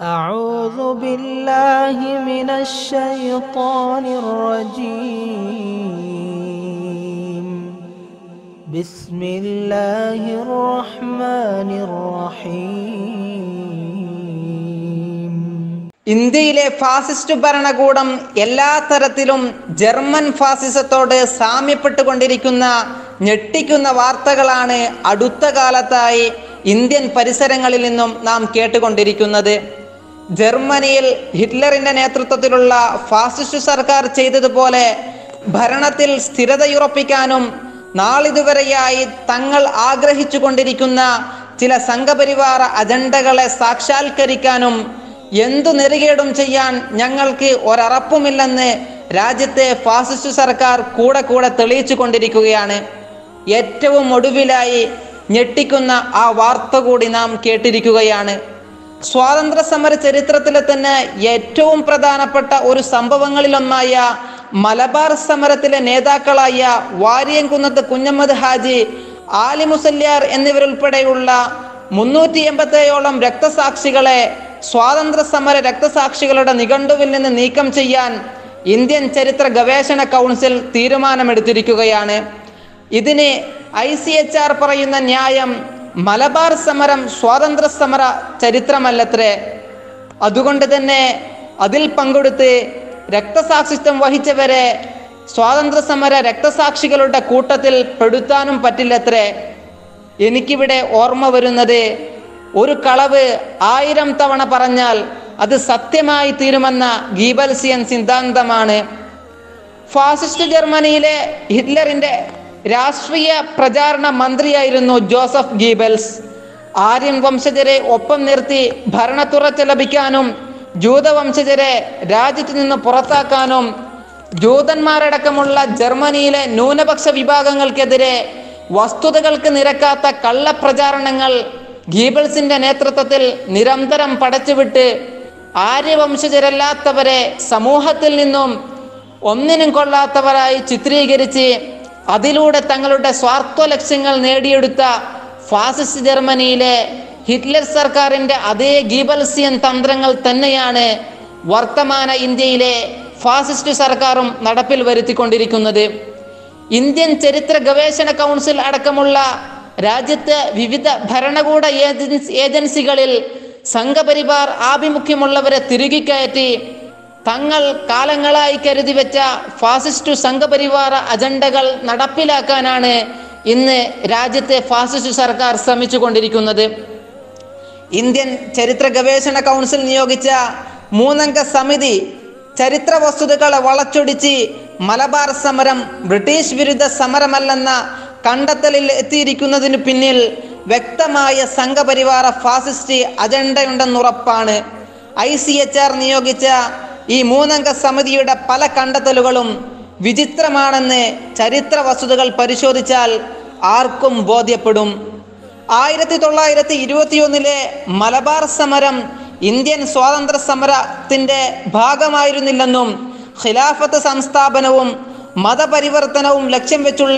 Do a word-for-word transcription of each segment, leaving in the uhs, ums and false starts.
أعوذ بالله من الشيطان الرجيم بسم الله الرحمن الرحيم. ഇന്ത്യയിലെ ഫാസിസ്റ്റ് ഭരണകൂടം എല്ലാ തരത്തിലും ജർമ്മൻ ഫാസിസത്തോട് സാമ്യപ്പെട്ടുകൊണ്ടിരിക്കുന്ന ഞെട്ടിക്കുന്ന വാർത്തകളാണ് അടുത്ത കാലത്തായി ഇന്ത്യൻ പരിസരങ്ങളിൽ നിന്നും നാം കേട്ടുകൊണ്ടിരിക്കുന്നത്. ജർമ്മനിയിൽ ഹിറ്റ്ലറിന്റെ നേതൃത്വത്തിലുള്ള ഫാസിസ്റ്റ് സർക്കാർ ചെയ്തതുപോലെ ഭരണത്തിൽ സ്ഥിരതയുറപ്പിക്കാനും നാളിതുവരെയായി തങ്ങൾ ആഗ്രഹിച്ചു കൊണ്ടിരിക്കുന്ന ചില സംഘപരിവാര അജണ്ടകളെ സാക്ഷാത്കരിക്കാനും എന്തു നെറുകേടും ചെയ്യാൻ ഞങ്ങൾക്ക് ഒരറപ്പുമില്ലെന്ന് രാജ്യത്തെ ഫാസിസ്റ്റ് സർക്കാർ കൂടെ കൂടെ തെളിയിച്ചു കൊണ്ടിരിക്കുകയാണ്. ഏറ്റവും ഒടുവിലായി ഞെട്ടിക്കുന്ന ആ വാർത്ത കൂടി നാം കേട്ടിരിക്കുകയാണ്. സ്വാതന്ത്ര്യ സമര ചരിത്രത്തിലെ തന്നെ ഏറ്റവും പ്രധാനപ്പെട്ട ഒരു സംഭവങ്ങളിലൊന്നായ മലബാർ സമരത്തിലെ നേതാക്കളായ വാര്യംകുന്നത്ത് കുഞ്ഞമ്മദ് ഹാജി, ആലി മുസല്യാർ എന്നിവരുൾപ്പെടെയുള്ള മുന്നൂറ്റി എൺപത്തേഴോളം രക്തസാക്ഷികളെ സ്വാതന്ത്ര്യ സമര രക്തസാക്ഷികളുടെ നിഘണ്ടുവിൽ നിന്ന് നീക്കം ചെയ്യാൻ ഇന്ത്യൻ ചരിത്ര ഗവേഷണ കൗൺസിൽ തീരുമാനമെടുത്തിരിക്കുകയാണ്. ഇതിന് ഐ സി എച്ച് ആർ പറയുന്ന ന്യായം മലബാർ സമരം സ്വാതന്ത്ര്യ സമര ചരിത്രമല്ലത്രേ. അതുകൊണ്ട് തന്നെ അതിൽ പങ്കെടുത്ത് രക്തസാക്ഷിത്വം വഹിച്ചവരെ സ്വാതന്ത്ര്യ സമര രക്തസാക്ഷികളുടെ കൂട്ടത്തിൽ പെടുത്താനും പറ്റില്ലത്രേ. എനിക്കിവിടെ ഓർമ്മ വരുന്നത്, ഒരു കളവ് ആയിരം തവണ പറഞ്ഞാൽ അത് സത്യമായി തീരുമെന്ന ഗീബൽസിയൻ സിദ്ധാന്തമാണ്. ഫാസിസ്റ്റ് ജർമ്മനിയിലെ ഹിറ്റ്ലറിന്റെ രാഷ്ട്രീയ പ്രചാരണ മന്ത്രിയായിരുന്നു ജോസഫ് ഗീബൽസ്. ആര്യൻ വംശജരെ ഒപ്പം നിർത്തി ഭരണത്തുറച്ച് ലഭിക്കാനും ജൂതവംശജരെ രാജ്യത്തു നിന്ന് പുറത്താക്കാനും ജൂതന്മാരടക്കമുള്ള ജർമ്മനിയിലെ ന്യൂനപക്ഷ വിഭാഗങ്ങൾക്കെതിരെ വസ്തുതകൾക്ക് നിരക്കാത്ത കള്ളപ്രചാരണങ്ങൾ ഗീബൽസിന്റെ നേതൃത്വത്തിൽ നിരന്തരം പടച്ചുവിട്ട് ആര്യവംശജരല്ലാത്തവരെ സമൂഹത്തിൽ നിന്നും ഒന്നിനും കൊള്ളാത്തവരായി ചിത്രീകരിച്ച് അതിലൂടെ തങ്ങളുടെ സ്വാർത്ഥ ലക്ഷ്യങ്ങൾ നേടിയെടുത്ത ഫാസിസ്റ്റ് ജർമ്മനിയിലെ ഹിറ്റ്ലർ സർക്കാരിന്റെ അതേ ഗീബൽസിയൻ തന്ത്രങ്ങൾ തന്നെയാണ് വർത്തമാന ഇന്ത്യയിലെ ഫാസിസ്റ്റ് സർക്കാരും നടപ്പിൽ വരുത്തിക്കൊണ്ടിരിക്കുന്നത്. ഇന്ത്യൻ ചരിത്ര ഗവേഷണ കൗൺസിൽ അടക്കമുള്ള രാജ്യത്തെ വിവിധ ഭരണകൂട ഏജൻസികളിൽ സംഘപരിവാർ ആഭിമുഖ്യമുള്ളവരെ തിരികെ കയറ്റി തങ്ങൾ കാലങ്ങളായി കരുതി വെച്ച ഫാസിസ്റ്റു സംഘപരിവാര അജണ്ടകൾ നടപ്പിലാക്കാനാണ് ഇന്ന് രാജ്യത്തെ ഫാസിസ്റ്റ് സർക്കാർ ശ്രമിച്ചു കൊണ്ടിരിക്കുന്നത്. ഇന്ത്യൻ ചരിത്ര ഗവേഷണ കൗൺസിൽ നിയോഗിച്ച മൂന്നംഗ സമിതി ചരിത്ര വസ്തുതകളെ വളച്ചൊടിച്ച് മലബാർ സമരം ബ്രിട്ടീഷ് വിരുദ്ധ സമരമല്ലെന്ന കണ്ടെത്തലിൽ എത്തിയിരിക്കുന്നതിന് പിന്നിൽ വ്യക്തമായ സംഘപരിവാര ഫാസിസ്റ്റ് അജണ്ടയുണ്ടെന്നുറപ്പാണ്. ഐ സി എച്ച് ആർ നിയോഗിച്ച ഈ മൂന്നംഗ സമിതിയുടെ പല കണ്ടെത്തലുകളും വിചിത്രമാണെന്ന് ചരിത്ര വസ്തുതകൾ പരിശോധിച്ചാൽ ആർക്കും ബോധ്യപ്പെടും. ആയിരത്തി തൊള്ളായിരത്തി ഇരുപത്തിയൊന്നിലെ മലബാർ സമരം ഇന്ത്യൻ സ്വാതന്ത്ര്യ സമരത്തിന്റെ ഭാഗമായിരുന്നില്ലെന്നും ഖിലാഫത്ത് സംസ്ഥാപനവും മതപരിവർത്തനവും ലക്ഷ്യം വെച്ചുള്ള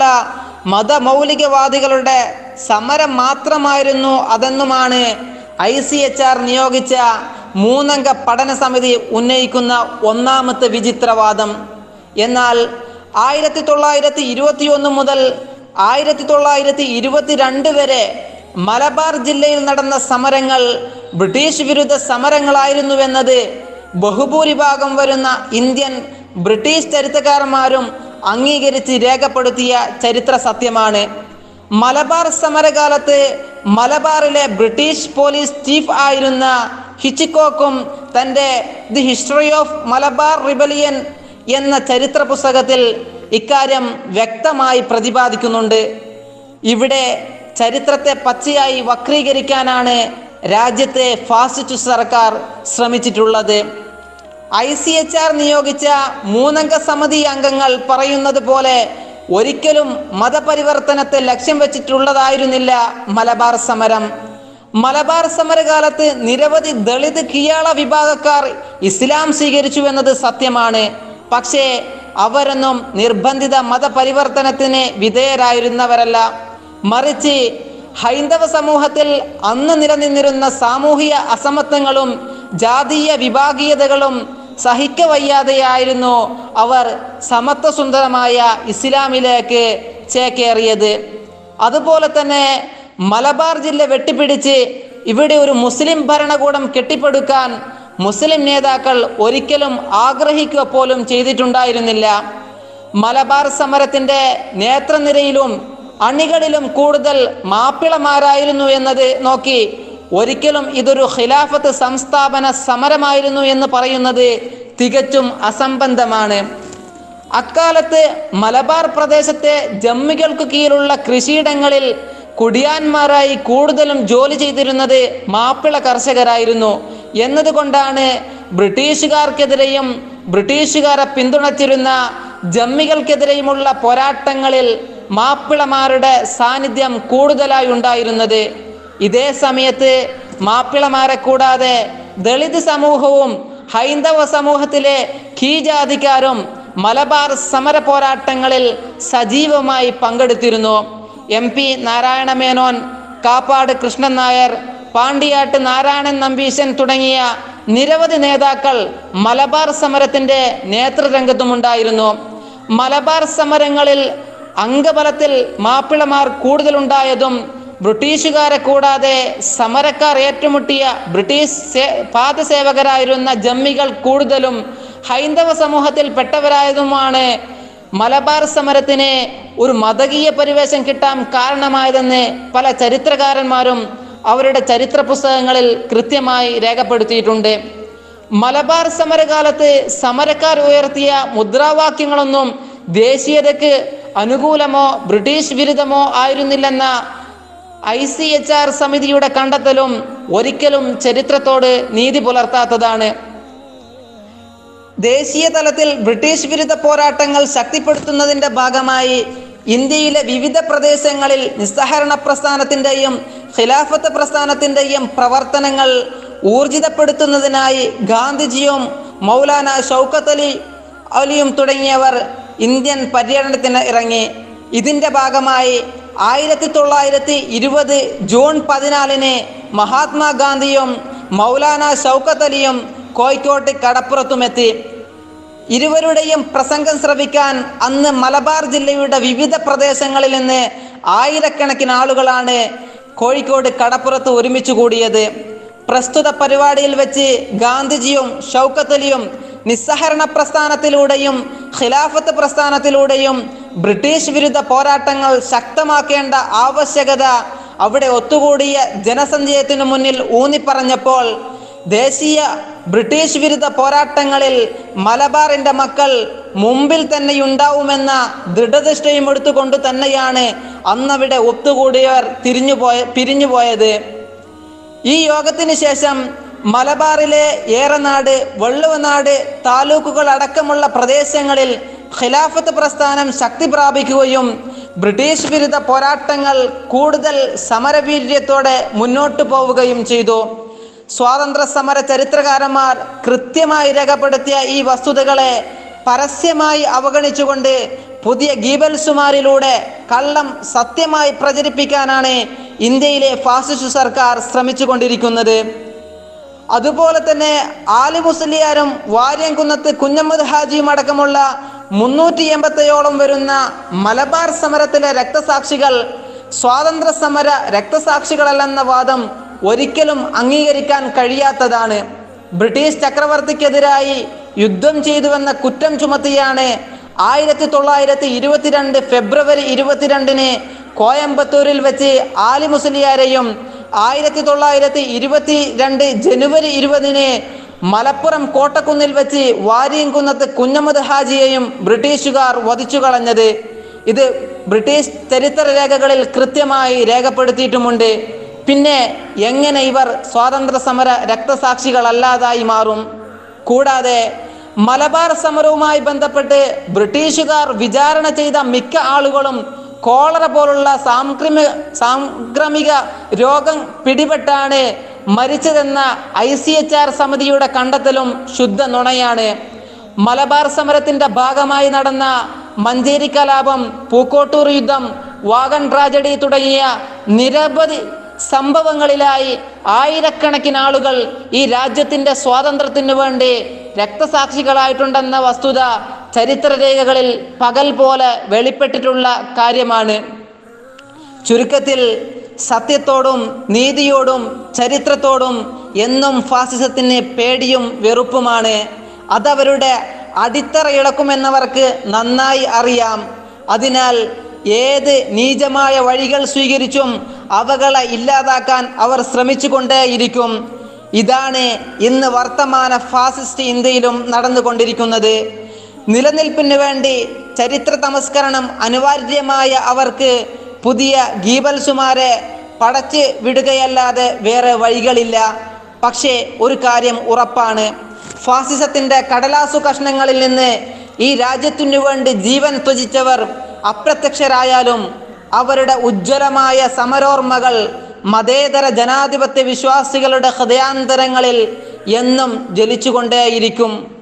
മതമൗലികവാദികളുടെ സമരം മാത്രമായിരുന്നു അതെന്നുമാണ് ഐ സി എച്ച് ആർ നിയോഗിച്ച മൂന്നംഗ പഠന സമിതി ഉന്നയിക്കുന്ന ഒന്നാമത്തെ വിചിത്രവാദം. എന്നാൽ ആയിരത്തി തൊള്ളായിരത്തി ഇരുപത്തി ഒന്ന് മുതൽ ആയിരത്തി തൊള്ളായിരത്തി ഇരുപത്തിരണ്ട് വരെ മലബാർ ജില്ലയിൽ നടന്ന സമരങ്ങൾ ബ്രിട്ടീഷ് വിരുദ്ധ സമരങ്ങളായിരുന്നുവെന്നത് ബഹുഭൂരിഭാഗം വരുന്ന ഇന്ത്യൻ ബ്രിട്ടീഷ് ചരിത്രകാരന്മാരും അംഗീകരിച്ച് രേഖപ്പെടുത്തിയ ചരിത്ര സത്യമാണ്. മലബാർ സമരകാലത്ത് മലബാറിലെ ബ്രിട്ടീഷ് പോലീസ് ചീഫ് ആയിരുന്ന ഹിച്ച്കോക്കും തൻ്റെ the history of Malabar rebellion എന്ന ചരിത്ര പുസ്തകത്തിൽ ഇക്കാര്യം വ്യക്തമായി പ്രതിപാദിക്കുന്നുണ്ട്. ഇവിടെ ചരിത്രത്തെ പച്ചയായി വക്രീകരിക്കാനാണ് രാജ്യത്തെ ഫാസിസ്റ്റ് സർക്കാർ ശ്രമിച്ചിട്ടുള്ളത്. ഐ സി എച്ച് ആർ നിയോഗിച്ച മൂന്നംഗ സമിതി അംഗങ്ങൾ പറയുന്നത് പോലെ ഒരിക്കലും മതപരിവർത്തനത്തെ ലക്ഷ്യം വെച്ചിട്ടുള്ളതായിരുന്നില്ല മലബാർ സമരം. മലബാർ സമരകാലത്ത് നിരവധി ദളിത് കിയാള വിഭാഗക്കാർ ഇസ്ലാം സ്വീകരിച്ചു എന്നത് സത്യമാണ്. പക്ഷേ അവരൊന്നും നിർബന്ധിത മതപരിവർത്തനത്തിന് വിധേയരായിരുന്നവരല്ല. മറിച്ച് ഹൈന്ദവ സമൂഹത്തിൽ അന്ന് നിലനിന്നിരുന്ന സാമൂഹിക അസമത്വങ്ങളും ജാതീയ വിഭാഗീയതകളും സഹിക്കവയ്യാതെയായിരുന്നു അവർ സമത്വസുന്ദരമായ ഇസ്ലാമിലേക്ക് ചേക്കേറിയത്. അതുപോലെ തന്നെ മലബാർ ജില്ല വെട്ടിപ്പിടിച്ച് ഇവിടെ ഒരു മുസ്ലിം ഭരണകൂടം കെട്ടിപ്പടുക്കാൻ മുസ്ലിം നേതാക്കൾ ഒരിക്കലും ആഗ്രഹിക്കുക പോലും ചെയ്തിട്ടുണ്ടായിരുന്നില്ല. മലബാർ സമരത്തിൻ്റെ നേതൃനിരയിലും അണികളിലും കൂടുതൽ മാപ്പിളമാരായിരുന്നു എന്നത് നോക്കി ഒരിക്കലും ഇതൊരു ഖിലാഫത്ത് സംസ്ഥാപന സമരമായിരുന്നു എന്ന് പറയുന്നത് തികച്ചും അസംബന്ധമാണ്. അക്കാലത്ത് മലബാർ പ്രദേശത്തെ ജമ്മികൾക്ക് കീഴിലുള്ള കൃഷിയിടങ്ങളിൽ കുടിയാന്മാരായി കൂടുതലും ജോലി ചെയ്തിരുന്നത് മാപ്പിള കർഷകരായിരുന്നു എന്നതുകൊണ്ടാണ് ബ്രിട്ടീഷുകാർക്കെതിരെയും ബ്രിട്ടീഷുകാരെ പിന്തുണച്ചിരുന്ന ജമ്മികൾക്കെതിരെയുമുള്ള പോരാട്ടങ്ങളിൽ മാപ്പിളമാരുടെ സാന്നിധ്യം കൂടുതലായി ഉണ്ടായിരുന്നത്. ഇതേ സമയത്ത് മാപ്പിളമാരെ കൂടാതെ ദളിത് സമൂഹവും ഹൈന്ദവ സമൂഹത്തിലെ കീജാതിക്കാരും മലബാർ സമര പോരാട്ടങ്ങളിൽ സജീവമായി പങ്കെടുത്തിരുന്നു. എം പി നാരായണ മേനോൻ, കാപ്പാട് കൃഷ്ണൻ നായർ, പാണ്ടിയാട്ട് നാരായണൻ നമ്പീശൻ തുടങ്ങിയ നിരവധി നേതാക്കൾ മലബാർ സമരത്തിൻ്റെ നേതൃരംഗത്തുമുണ്ടായിരുന്നു. മലബാർ സമരങ്ങളിൽ അംഗബലത്തിൽ മാപ്പിളമാർ കൂടുതലുണ്ടായതും ബ്രിട്ടീഷുകാരെ കൂടാതെ സമരക്കാർ ഏറ്റുമുട്ടിയ ബ്രിട്ടീഷ് പാദസേവകരായിരുന്ന ജമ്മികൾ കൂടുതലും ഹൈന്ദവ സമൂഹത്തിൽ പെട്ടവരായതുമാണ് മലബാർ സമരത്തിന് ഒരു മതകീയ പരിവേഷം കിട്ടാൻ കാരണമായതെന്ന് പല ചരിത്രകാരന്മാരും അവരുടെ ചരിത്ര പുസ്തകങ്ങളിൽ കൃത്യമായി രേഖപ്പെടുത്തിയിട്ടുണ്ട്. മലബാർ സമരകാലത്ത് സമരക്കാർ ഉയർത്തിയ മുദ്രാവാക്യങ്ങളൊന്നും ദേശീയതയ്ക്ക് അനുകൂലമോ ബ്രിട്ടീഷ് വിരുദ്ധമോ ആയിരുന്നില്ലെന്ന ഐ സി എച്ച് ആർ സമിതിയുടെ കണ്ടെത്തലും ഒരിക്കലും ചരിത്രത്തോട് നീതി പുലർത്താത്തതാണ്. ദേശീയ തലത്തിൽ ബ്രിട്ടീഷ് വിരുദ്ധ പോരാട്ടങ്ങൾ ശക്തിപ്പെടുത്തുന്നതിൻ്റെ ഭാഗമായി ഇന്ത്യയിലെ വിവിധ പ്രദേശങ്ങളിൽ നിസ്സഹരണ പ്രസ്ഥാനത്തിൻ്റെയും ഖിലാഫത്ത് പ്രസ്ഥാനത്തിൻ്റെയും പ്രവർത്തനങ്ങൾ ഊർജിതപ്പെടുത്തുന്നതിനായി ഗാന്ധിജിയും മൗലാന ഷൗക്കത്ത് അലി അലിയും തുടങ്ങിയവർ ഇന്ത്യൻ പര്യടനത്തിന് ഇറങ്ങി. ഇതിൻ്റെ ഭാഗമായി ആയിരത്തി തൊള്ളായിരത്തി ഇരുപത് ജൂൺ പതിനാലിന് മഹാത്മാഗാന്ധിയും മൗലാന ഷൗക്കത്ത് അലിയും കോഴിക്കോട്ട് കടപ്പുറത്തുമെത്തി. ഇരുവരുടെയും പ്രസംഗം ശ്രവിക്കാൻ അന്ന് മലബാർ ജില്ലയുടെ വിവിധ പ്രദേശങ്ങളിൽ നിന്ന് ആയിരക്കണക്കിന് ആളുകളാണ് കോഴിക്കോട് കടപ്പുറത്ത് ഒരുമിച്ച് കൂടിയത്. പ്രസ്തുത പരിപാടിയിൽ വെച്ച് ഗാന്ധിജിയും ഷൗക്കത്ത് അലിയും നിസ്സഹരണ പ്രസ്ഥാനത്തിലൂടെയും ഖിലാഫത്ത് പ്രസ്ഥാനത്തിലൂടെയും ബ്രിട്ടീഷ് വിരുദ്ധ പോരാട്ടങ്ങൾ ശക്തമാക്കേണ്ട ആവശ്യകത അവിടെ ഒത്തുകൂടിയ ജനസഞ്ചയത്തിനു മുന്നിൽ ഊന്നിപ്പറഞ്ഞപ്പോൾ ദേശീയ ബ്രിട്ടീഷ് വിരുദ്ധ പോരാട്ടങ്ങളിൽ മലബാറിൻ്റെ മക്കൾ മുമ്പിൽ തന്നെയുണ്ടാവുമെന്ന ദൃഢനിഷ്ഠയും എടുത്തുകൊണ്ട് തന്നെയാണ് അന്നവിടെ ഒത്തുകൂടിയവർ തിരിഞ്ഞുപോയ പിരിഞ്ഞുപോയത്. ഈ യോഗത്തിന് ശേഷം മലബാറിലെ ഏറനാട്, വള്ളുവനാട് താലൂക്കുകൾ അടക്കമുള്ള പ്രദേശങ്ങളിൽ ഖിലാഫത്ത് പ്രസ്ഥാനം ശക്തി പ്രാപിക്കുകയും ബ്രിട്ടീഷ് വിരുദ്ധ പോരാട്ടങ്ങൾ കൂടുതൽ സമരവീര്യത്തോടെ മുന്നോട്ടു പോവുകയും ചെയ്തു. സ്വാതന്ത്ര്യ സമര ചരിത്രകാരന്മാർ കൃത്യമായി രേഖപ്പെടുത്തിയ ഈ വസ്തുതകളെ പരസ്യമായി അവഗണിച്ചുകൊണ്ട് പുതിയ ഗീബൽസുമാരിലൂടെ കള്ളം സത്യമായി പ്രചരിപ്പിക്കാനാണ് ഇന്ത്യയിലെ ഫാസിസ്റ്റ് സർക്കാർ ശ്രമിച്ചുകൊണ്ടിരിക്കുന്നത്. അതുപോലെ തന്നെ ആലി മുസ്ലിയാരും വാര്യംകുന്നത്ത് കുഞ്ഞമ്മദ് ഹാജിയും അടക്കമുള്ള മുന്നൂറ്റി എൺപത്തേഴോളം വരുന്ന മലബാർ സമരത്തിലെ രക്തസാക്ഷികൾ സ്വാതന്ത്ര്യ സമര രക്തസാക്ഷികളല്ലെന്ന വാദം ഒരിക്കലും അംഗീകരിക്കാൻ കഴിയാത്തതാണ്. ബ്രിട്ടീഷ് ചക്രവർത്തിക്കെതിരായി യുദ്ധം ചെയ്തുവെന്ന കുറ്റം ചുമത്തിയാണ് ആയിരത്തി തൊള്ളായിരത്തി ഇരുപത്തിരണ്ട് ഫെബ്രുവരി ഇരുപത്തിരണ്ടിന് കോയമ്പത്തൂരിൽ വെച്ച് ആലി മുസ്ലിയാരെയും ആയിരത്തി തൊള്ളായിരത്തി ഇരുപത്തി രണ്ട് ജനുവരി ഇരുപതിന് മലപ്പുറം കോട്ടക്കുന്നിൽ വെച്ച് വാര്യംകുന്നത്ത് കുഞ്ഞമ്മദ് ഹാജിയെയും ബ്രിട്ടീഷുകാർ വധിച്ചു കളഞ്ഞത്. ഇത് ബ്രിട്ടീഷ് ചരിത്ര രേഖകളിൽ കൃത്യമായി രേഖപ്പെടുത്തിയിട്ടുമുണ്ട്. പിന്നെ എങ്ങനെ ഇവർ സ്വാതന്ത്ര്യ സമര രക്തസാക്ഷികളല്ലാതായി മാറും? കൂടാതെ മലബാർ സമരവുമായി ബന്ധപ്പെട്ട് ബ്രിട്ടീഷുകാർ വിചാരണ ചെയ്ത മിക്ക ആളുകളും കോളറ പോലുള്ള സാംക്രമിക സാംക്രമിക രോഗം പിടിപെട്ടാണ് മരിച്ചതെന്ന ഐ സി എച്ച് ആർ സമിതിയുടെ കണ്ടെത്തലും ശുദ്ധ നുണയാണ്. മലബാർ സമരത്തിൻ്റെ ഭാഗമായി നടന്ന മഞ്ചേരി കലാപം, പൂക്കോട്ടൂർ യുദ്ധം, വാഗൺ ട്രാജഡി തുടങ്ങിയ നിരവധി സംഭവങ്ങളിലായി ആയിരക്കണക്കിന് ആളുകൾ ഈ രാജ്യത്തിൻ്റെ സ്വാതന്ത്ര്യത്തിനു വേണ്ടി രക്തസാക്ഷികളായിട്ടുണ്ടെന്ന വസ്തുത ചരിത്രരേഖകളിൽ പകൽ പോലെ വെളിപ്പെട്ടിട്ടുള്ള കാര്യമാണ്. ചുരുക്കത്തിൽ സത്യത്തോടും നീതിയോടും ചരിത്രത്തോടും എന്നും ഫാസിസത്തിന് പേടിയും വെറുപ്പുമാണ്. അതവരുടെ അടിത്തറ ഇളക്കുമെന്നവർക്ക് നന്നായി അറിയാം. അതിനാൽ ഏത് നീചമായ വഴികൾ സ്വീകരിച്ചും അവകളെ ഇല്ലാതാക്കാൻ അവർ ശ്രമിച്ചു കൊണ്ടേയിരിക്കും. ഇതാണ് ഇന്ന് വർത്തമാന ഫാസിസ്റ്റ് ഇന്ത്യയിലും നടന്നുകൊണ്ടിരിക്കുന്നത്. നിലനിൽപ്പിന് വേണ്ടി ചരിത്ര തമസ്കരണം അനിവാര്യമായ അവർക്ക് പുതിയ ഗീബൽസുമാരെ പടച്ച് വിടുകയല്ലാതെ വേറെ വഴികളില്ല. പക്ഷേ ഒരു കാര്യം ഉറപ്പാണ്, ഫാസിസത്തിൻ്റെ കടലാസു കഷ്ണങ്ങളിൽ നിന്ന് ഈ രാജ്യത്തിനു വേണ്ടി ജീവൻ ത്യജിച്ചവർ അപ്രത്യക്ഷരായാലും അവരുടെ ഉജ്ജ്വലമായ സമരോർമ്മകൾ മതേതര ജനാധിപത്യ വിശ്വാസികളുടെ ഹൃദയാന്തരങ്ങളിൽ എന്നും ജ്വലിച്ചുകൊണ്ടേയിരിക്കും.